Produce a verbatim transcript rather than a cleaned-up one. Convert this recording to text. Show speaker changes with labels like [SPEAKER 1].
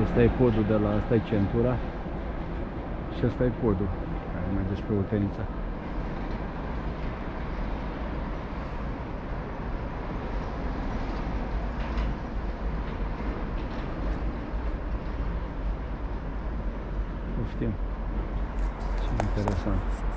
[SPEAKER 1] Asta e podul de la, asta e centura și asta e podul care merge spre Oltenița. Poftim. Ce interesant.